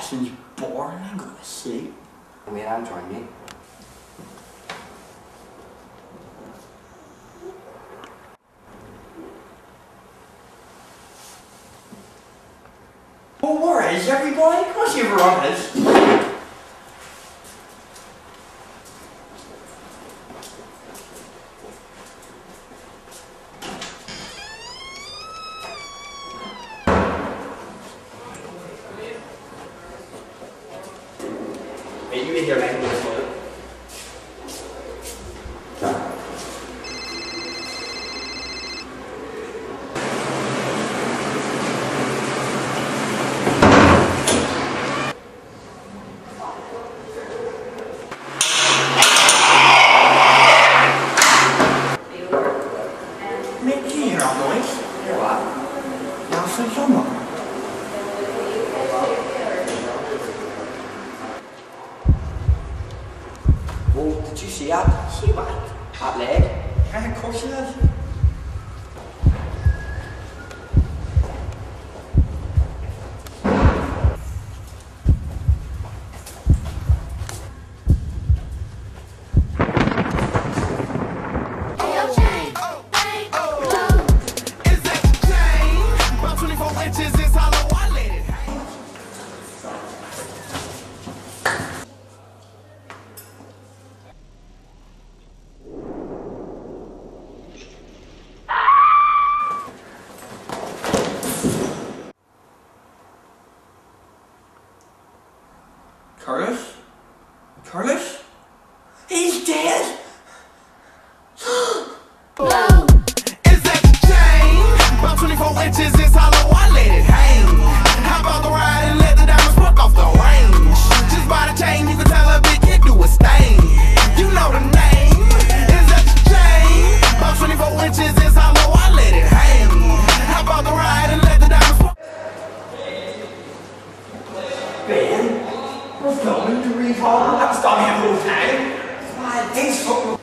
boxing's boring. I'm going to sleep. Wait, I'll join you. Well, where is everybody? What's your runners? Hey, you in here making this one? Make you hear that noise? Hear what? Now say someone. Well, did you see that? See what? That leg? Yeah, of course it is. Curtis? Curtis? He's dead! No. Is that the chain? About 24 inches, it's hollow, I let it hang. Hop out the ride and let the diamonds spark off the range. Just by the chain, you can tell a big kid do a stain. You know the name. Is that the chain? About 24 inches, it's hollow, I let it hang. Hop out the ride and let the diamonds spark. Ben? We're filming to read hard. That's done him all the time. Why, thanks for